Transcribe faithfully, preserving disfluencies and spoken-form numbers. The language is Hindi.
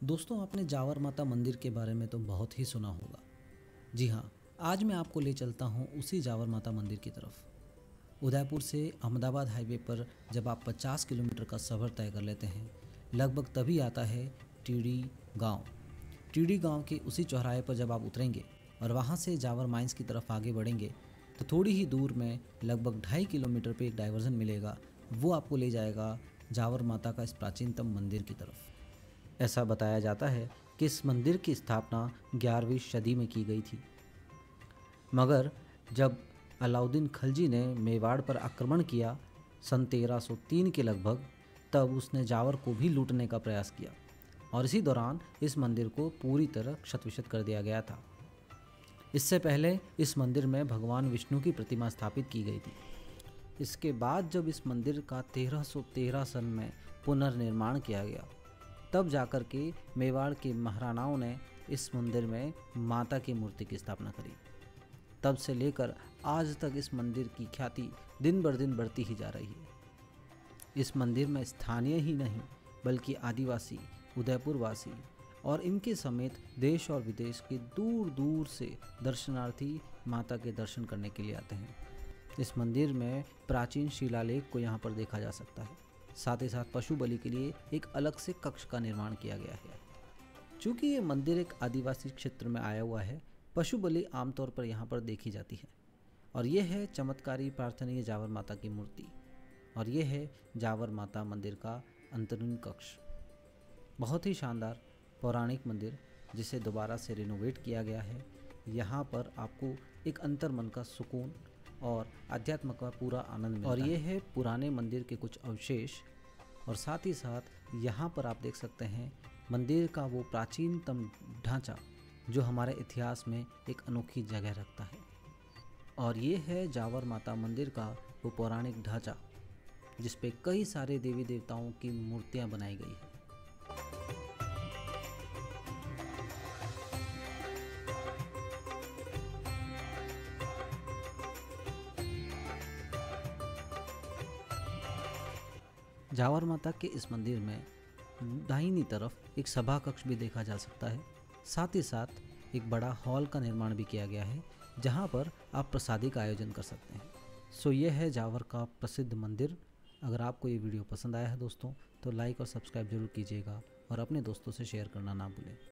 दोस्तों, आपने जावर माता मंदिर के बारे में तो बहुत ही सुना होगा। जी हाँ, आज मैं आपको ले चलता हूँ उसी जावर माता मंदिर की तरफ। उदयपुर से अहमदाबाद हाईवे पर जब आप पचास किलोमीटर का सफ़र तय कर लेते हैं, लगभग तभी आता है टीडी गांव। टीडी गांव के उसी चौराहे पर जब आप उतरेंगे और वहां से जावर माइंस की तरफ आगे बढ़ेंगे तो थोड़ी ही दूर में लगभग ढाई किलोमीटर पे एक डाइवर्जन मिलेगा। वो आपको ले जाएगा जावर माता का इस प्राचीनतम मंदिर की तरफ। ऐसा बताया जाता है कि इस मंदिर की स्थापना ग्यारहवीं सदी में की गई थी, मगर जब अलाउद्दीन खिलजी ने मेवाड़ पर आक्रमण किया सन तेरह सौ तीन के लगभग, तब उसने जावर को भी लूटने का प्रयास किया और इसी दौरान इस मंदिर को पूरी तरह क्षत-विक्षत कर दिया गया था। इससे पहले इस मंदिर में भगवान विष्णु की प्रतिमा स्थापित की गई थी। इसके बाद जब इस मंदिर का तेरह सौ तेरह सन में पुनर्निर्माण किया गया, तब जाकर के मेवाड़ के महाराणाओं ने इस मंदिर में माता की मूर्ति की स्थापना करी। तब से लेकर आज तक इस मंदिर की ख्याति दिन बर दिन बढ़ती ही जा रही है। इस मंदिर में स्थानीय ही नहीं बल्कि आदिवासी, उदयपुर वासी और इनके समेत देश और विदेश के दूर दूर से दर्शनार्थी माता के दर्शन करने के लिए आते हैं। इस मंदिर में प्राचीन शिलालेख को यहाँ पर देखा जा सकता है। साथ ही साथ पशु बलि के लिए एक अलग से कक्ष का निर्माण किया गया है। चूँकि ये मंदिर एक आदिवासी क्षेत्र में आया हुआ है, पशु बलि आमतौर पर यहाँ पर देखी जाती है। और ये है चमत्कारी प्रार्थनीय जावर माता की मूर्ति, और ये है जावर माता मंदिर का अंतरीण कक्ष। बहुत ही शानदार पौराणिक मंदिर जिसे दोबारा से रिनोवेट किया गया है। यहाँ पर आपको एक अंतर्मन का सुकून और अध्यात्म का पूरा आनंद मिलता है। और ये है पुराने मंदिर के कुछ अवशेष, और साथ ही साथ यहाँ पर आप देख सकते हैं मंदिर का वो प्राचीनतम ढांचा जो हमारे इतिहास में एक अनोखी जगह रखता है। और ये है जावर माता मंदिर का वो पौराणिक ढांचा जिस पे कई सारे देवी देवताओं की मूर्तियाँ बनाई गई है। जावर माता के इस मंदिर में दाहिनी तरफ एक सभा कक्ष भी देखा जा सकता है। साथ ही साथ एक बड़ा हॉल का निर्माण भी किया गया है जहां पर आप प्रसादी का आयोजन कर सकते हैं। सो यह है जावर का प्रसिद्ध मंदिर। अगर आपको ये वीडियो पसंद आया है दोस्तों, तो लाइक और सब्सक्राइब जरूर कीजिएगा और अपने दोस्तों से शेयर करना ना भूलें।